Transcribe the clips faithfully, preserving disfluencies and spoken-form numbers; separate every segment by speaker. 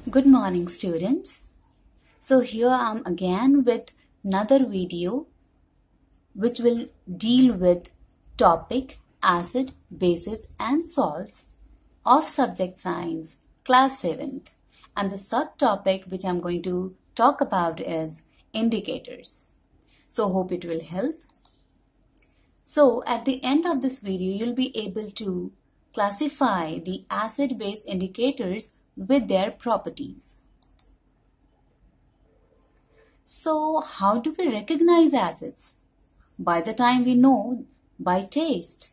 Speaker 1: Good morning, students. So here I am again with another video which will deal with topic acid, bases and salts of subject science class seventh, and the subtopic which I am going to talk about is indicators. So hope it will help. So at the end of this video you'll be able to classify the acid-base indicators with their properties. So how do we recognize acids? By the time we know by taste.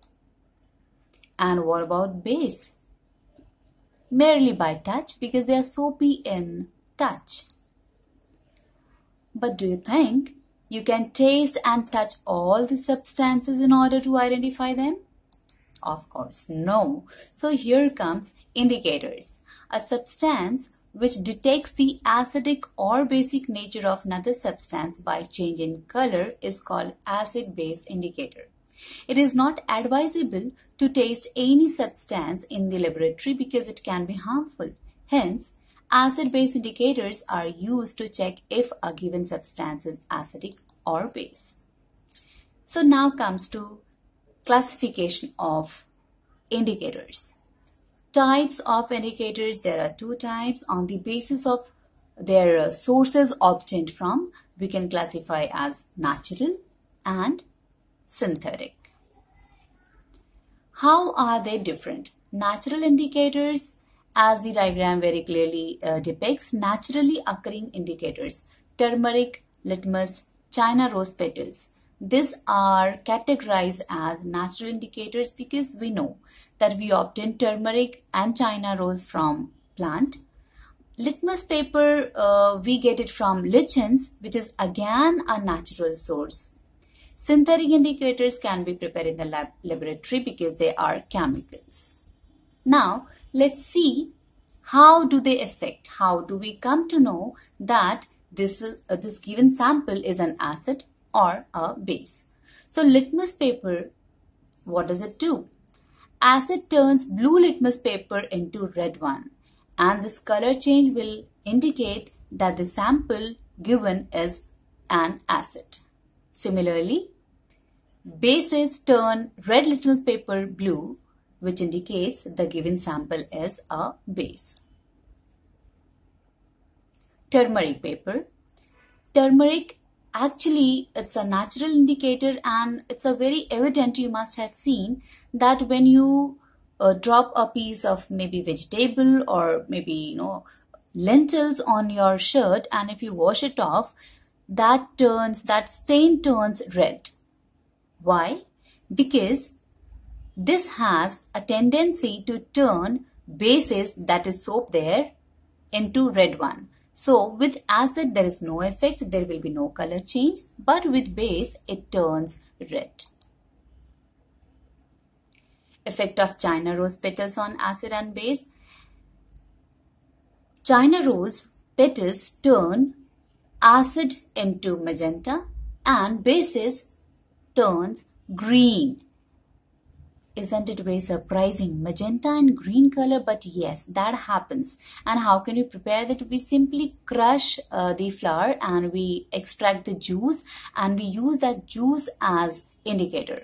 Speaker 1: And what about base? Merely by touch, because they are soapy in touch. But do you think you can taste and touch all the substances in order to identify them? Of course, no. So here comes indicators. A substance which detects the acidic or basic nature of another substance by change in color is called acid-base indicator. It is not advisable to taste any substance in the laboratory because it can be harmful. Hence, acid-base indicators are used to check if a given substance is acidic or base. So now comes to classification of indicators. Types of indicators, there are two types. On the basis of their sources obtained from, we can classify as natural and synthetic. How are they different? Natural indicators, as the diagram very clearly uh, depicts, naturally occurring indicators, turmeric, litmus, China rose petals. These are categorized as natural indicators because we know that we obtain turmeric and China rose from plant. Litmus paper, uh, we get it from lichens, which is again a natural source. Synthetic indicators can be prepared in the lab laboratory because they are chemicals. Now, let's see how do they affect, how do we come to know that this, is, uh, this given sample is an acid or a base. So litmus paper, what does it do? Acid turns blue litmus paper into red one, and this color change will indicate that the sample given is an acid. Similarly, bases turn red litmus paper blue, which indicates the given sample is a base. Turmeric paper. Turmeric, actually, it's a natural indicator, and it's a very evident, you must have seen that when you uh, drop a piece of maybe vegetable or maybe, you know, lentils on your shirt, and if you wash it off, that turns, that stain turns red. Why? Because this has a tendency to turn bases, that is soap there, into red one. So with acid there is no effect, there will be no color change, but with base it turns red. Effect of China rose petals on acid and base. China rose petals turn acid into magenta and bases turns green. Isn't it very surprising? Magenta and green color, but yes, that happens. And how can we prepare that? We simply crush uh, the flower and we extract the juice and we use that juice as indicator.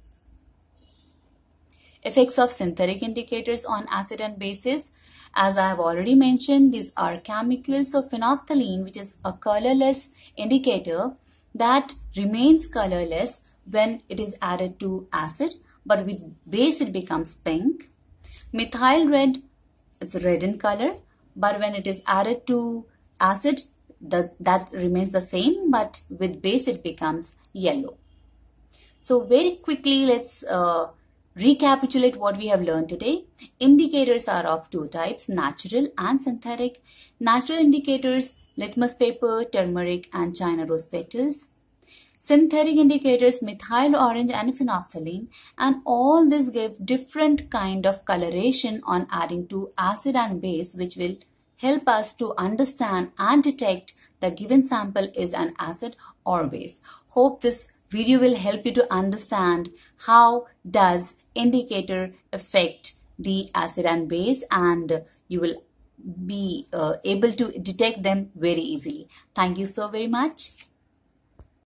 Speaker 1: Effects of synthetic indicators on acid and bases. As I have already mentioned, these are chemicals. So phenolphthalein, which is a colorless indicator that remains colorless when it is added to acid, but with base it becomes pink. Methyl red, it's red in color, but when it is added to acid, the, that remains the same, but with base it becomes yellow. So very quickly, let's uh, recapitulate what we have learned today. Indicators are of two types, natural and synthetic. Natural indicators, litmus paper, turmeric and China rose petals. Synthetic indicators, methyl orange and phenolphthalein, and all this give different kind of coloration on adding to acid and base, which will help us to understand and detect the given sample is an acid or base. Hope this video will help you to understand how does indicator affect the acid and base, and you will be uh, able to detect them very easily. Thank you so very much.